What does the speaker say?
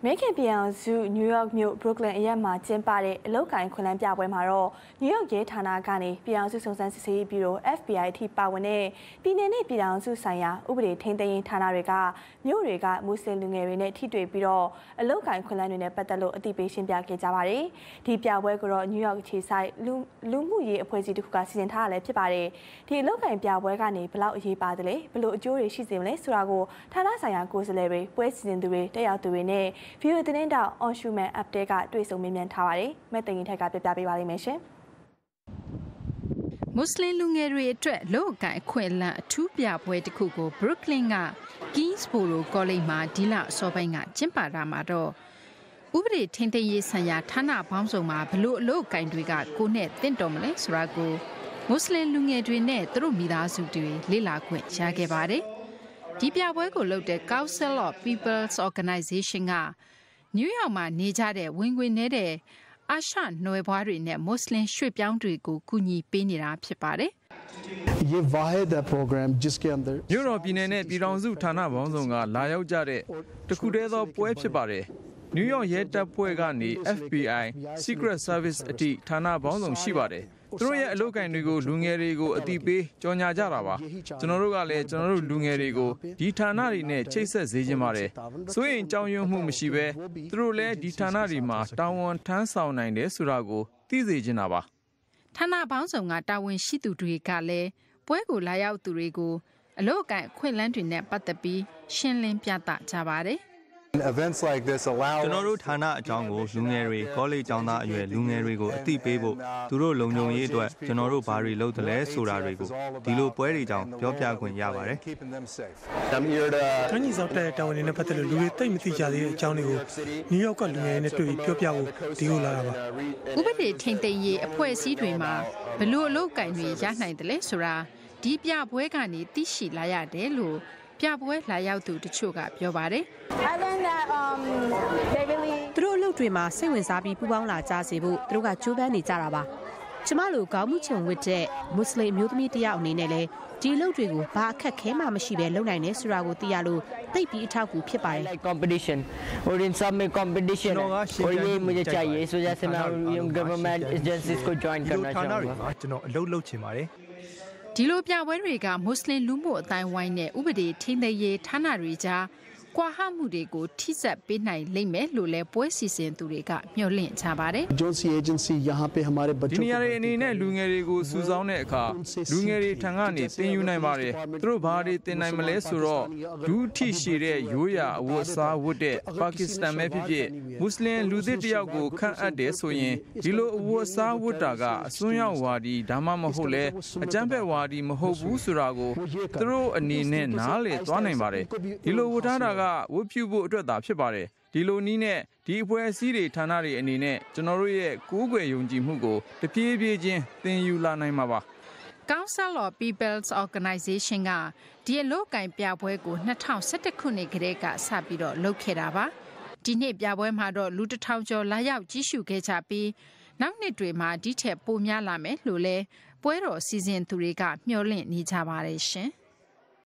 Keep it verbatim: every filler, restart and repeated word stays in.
American ပြည်အောင်စု New York မြို့ Brooklyn အရပ်မှာကျင်းပတဲ့အလုပ်ကိုင်ခွင့်လန်းပြပွဲမှာတော့ New York ရဲဌာနကနေပြည်အောင်စုစုံစမ်းစစ်ဆေးရေးဗျူရို F B I အထိပါဝင်တဲ့ပြည်နယ်နဲ့ပြည်အောင်စုဆိုင်ရာဥပဒေထိန်းသိမ်းရေးဌာနတွေကမြို့တွေကမွတ်စလင်လူငယ်တွေနဲ့ထိတွေ့ပြီးတော့အလုပ်ကိုင်ခွင့်လန်းတွေနဲ့ပတ်သက်လို့အသိပေးရှင်းပြခဲ့ကြပါတယ်။ဒီပြပွဲကတော့ New York ခြေဆိုင်လူလူမှုရေးအဖွဲ့အစည်းတစ်ခုကစီစဉ်ထားတာလည်းဖြစ်ပါတယ်။ဒီအလုပ်ကိုင်ပြပွဲကနေဘယ်လောက်အရေးပါတယ်လဲဘယ်လိုအကျိုးတွေရှိစေမလဲဆိုတာကိုဌာနဆိုင်ရာကိုယ်စားလှယ်တွေပွဲစီစဉ်သူတွေတက်ရောက်သူတွေနဲ့ View သတင်းတောက် On Shuman Update ကတွေ့ဆုံမေးမြန်းထားပါတယ်။မဲ့တင်ရင်ထက်ကပြပြပေးပါလိမ့်မယ်ရှင်။မွတ်စလင်လူငယ်တွေအတွက်လောကအခွင့်အလမ်းအထူးပြပွဲတစ်ခုကို Brooklyn က Kingsborough College မှာဒီလအစောပိုင်းကကျင်းပတာမှာတော့ဥပဒေထိန်းသိမ်းရေးဆိုင်ရာဌာနပေါင်းစုံမှာဘလို့အလို့ကင်တွေကကိုနဲ့တင့်တော်မလဲဆိုတာကိုမွတ်စလင်လူငယ်တွေနဲ့သူတို့မိသားစုတွေလေ့လာခွင့်ရခဲ့ပါတယ်။ဒီပြပွဲကိုလုပ်တဲ့ Council of People's Organization ကနယူးယောက်မှာနေကြတဲ့ဝင်ငွေနေတဲ့အာရှနွယ်ဘွားတွေနဲ့မွတ်စလင်ရွှေ့ပြောင်းတွေကိုကူညီပေးနေတာဖြစ်ပါတယ်။ये वाहिद programme जिसके अंदर မြို့တော်ပြည်နယ်နဲ့ပြည်ထောင်စုဌာနပေါင်းစုံကလာရောက်ကြတဲ့တခုတည်းသောပွဲဖြစ်ပါတယ်။ New York ရဲတပ်ဖွဲ့ကနေ F B I Secret Service အထိဌာနပေါင်းစုံရှိပါတယ်။သူတို့ရဲ့အလုပ်ကိုင်တွေကိုလူငယ်တွေကိုအတိပေးကြော်ညာကြတာပါကျွန်တော်တို့ကလည်းကျွန်တော်တို့လူငယ်တွေကိုဒီဌာနတွေနဲ့ချိတ်ဆက်စေခြင်းပါတယ်ဆိုရင်ကြောင်ရွံ့မှုမရှိဘဲသူတို့လည်းဒီဌာနတွေမှာတာဝန်ထမ်းဆောင်နိုင်တယ်ဆိုတာကိုသိစေချင်တာပါဌာနပေါင်းစုံကတာဝန်ရှိသူတွေကလည်းပွဲကိုလာရောက်သူတွေကိုအလုပ်ကိုင်အခွင့်အလမ်းတွေနဲ့ပတ်သက်ပြီးရှင်းလင်းပြသကြပါတယ် Events like this allow ကျွန်တော်တို့ဌာနအကြောင်းကိုလူငယ်တွေ college ကျောင်းသားအရွယ်လူငယ်တွေကိုအသိပေးဖို့သူတို့လုံခြုံရေးအတွက်ကျွန်တော်တို့ဘာတွေလုပ်တယ်လဲဆိုတာတွေကိုဒီလိုပွဲတွေကြောင့်ပြောပြခွင့်ရပါတယ်။တန်းကြီးစောက်တဲ့တာဝန်တွေနဲ့ပတ်သက်လို့လူတွေသိမသိကြသေးတဲ့အကြောင်းတွေကိုနယူးယောက်ကလူငယ်တွေနဲ့တွေ့ပြီးပြောပြဖို့ဒီလိုလာတာပါ။ဥပဒေထိန်းသိမ်းရေးအဖွဲ့အစည်းတွေမှာဘယ်လိုအလုပ်ကိုင်တွေရနိုင်တယ်လဲဆိုတာဒီပြပွဲကနေသိရှိလာရတယ်လို့ပြပွဲလာရောက်သူတချို့ကပြောပါတယ်သူတို့အလုပ်တွေမှာစိတ်ဝင်စားပြီးပူးပေါင်းလာကြစေဖို့သူတို့ကကြိုးပမ်းနေကြတာပါကျမတို့ကောင်းမှုချွန်ဝတ်တဲ့မွတ်စလင်မျိုးသမီးတယောက်အနေနဲ့လည်းဒီအလုပ်တွေကိုဘာအခက်ခဲမှမရှိဘဲလုပ်နိုင်တယ်ဆိုတာကိုသိရလို့သိပြီးအထောက်အကူဖြစ်ပါတယ် competition और इन सब में competition और ये मुझे चाहिए इस वजह से मैं गवर्नमेंट एजेंसीज को ज्वाइन करना चाहूंगा ကျွန်တော်အလုပ်လုပ်ချင်ပါတယ်ဒီလိုပြပွဲတွေကမွတ်စလင်လူမှုအတိုင်းဝိုင်းနဲ့ဥပဒေထိန်းသိမ်းရေးဌာနတွေကြားကွာဟမှုတွေကိုထိစပ်ပေးနိုင်လိမ့်မယ်လို့လည်းပွဲစီစဉ်သူတွေကမျှော်လင့်ကြပါတယ်။ Johnson Agency यहाँ पे हमारे बच्चों ဒီနေရာတွေအနေနဲ့လူငယ်တွေကိုစုဆောင်းတဲ့အခါလူငယ်တွေထံကနေသင်ယူနိုင်ပါတယ်။သူတို့ဘာတွေသင်နိုင်မလဲဆိုတော့ဒူးထိရှိတဲ့ရိုးရာအဝတ်အစားဝတ်တဲ့ပါကစ္စတန်ပဲဖြစ်ဖြစ်မွတ်စလင်လူသစ်တယောက်ကိုခန့်အပ်တယ်ဆိုရင်ဒီလိုအဝတ်အစားဝတ်တာကအစွန်းရောက်ဝါဒီဒါမှမဟုတ်လဲအကြမ်းဖက်ဝါဒီမဟုတ်ဘူးဆိုတာကိုသူတို့အနေနဲ့နားလည်သွားနိုင်ပါတယ်။ဒီလိုဝတ်ထားတာကဝတ်ပြုဖို့အတွက်သာဖြစ်ပါတယ်ဒီလိုနည်းနဲ့ဒီအဖွဲ့အစည်းတွေဌာနတွေအနေနဲ့ကျွန်တော်တို့ရဲ့ကိုးကွယ်ယုံကြည်မှုကိုတပြေးပြေးချင်းသင်ယူလာနိုင်မှာပါ Council of People's Organization ကဒီအလို့ကင်ပြပွဲကို၂၀၁၁ခုနှစ်ကတည်းကစပြီးတော့လုပ်ခဲ့တာပါဒီနှစ်ပြပွဲမှာတော့လူတစ်ထောင်ကျော်လာရောက်ကြည့်ရှုခဲ့ကြပြီးနောက်နှစ်တွေမှာဒီထက်ပိုများလာမယ်လို့လဲပွဲတော်စီစဉ်သူတွေကမျှော်လင့်နေကြပါတယ်ရှင်